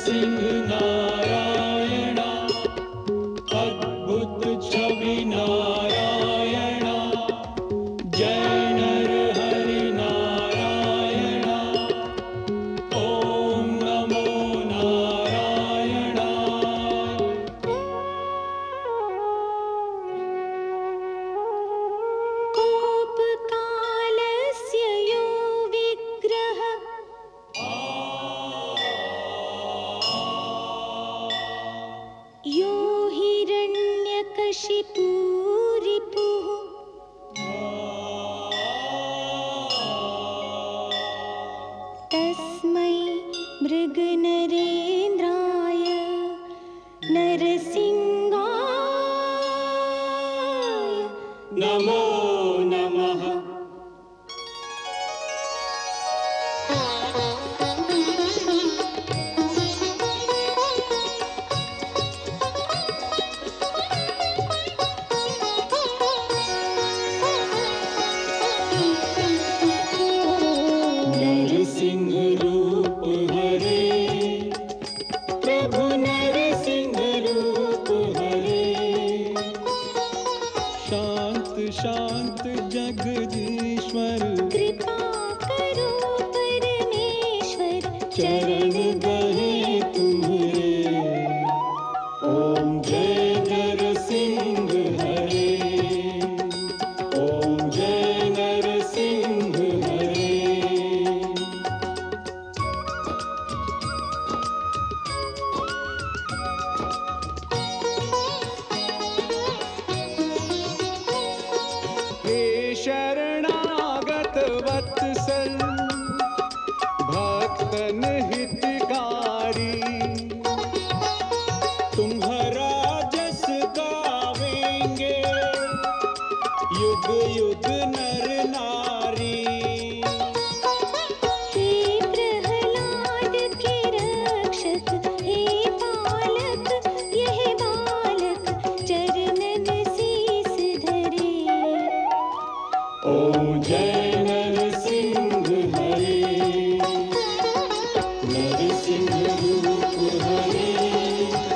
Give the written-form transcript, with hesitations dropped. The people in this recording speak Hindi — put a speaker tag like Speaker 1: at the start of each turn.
Speaker 1: नरसिंह नारायणा, अद्भुत छवि नारायणा, जय नर हरि नारायणा, ओम नमो नारायणा।
Speaker 2: कोपकालस्य यो विग्रह यो हिरण्यकशिपु रिपुः तस्मै मृगनरेन्द्राय नरसिंहाय
Speaker 1: नमो नमः। नरसिंह रूप हरे, प्रभु नरसिंह रूप हरे, शांत शांत जगदीश्वर,
Speaker 2: कृपा करो परमेश्वर,
Speaker 1: चरण गहे तुम्हारे। ओम जय नरसिंह हरे, ओम जय नरसिंह हरे। हे शरणागत वत्सल, भक्तन हितकारी, तुम्हारा जस गावेंगे युग युग नर नारी।
Speaker 2: हे प्रहलाद के रक्षक, हे पालक यह बालक, चरणन शीस धरे।
Speaker 1: ओम जय नरसिंह हरे, नरसिंह रूप हरे,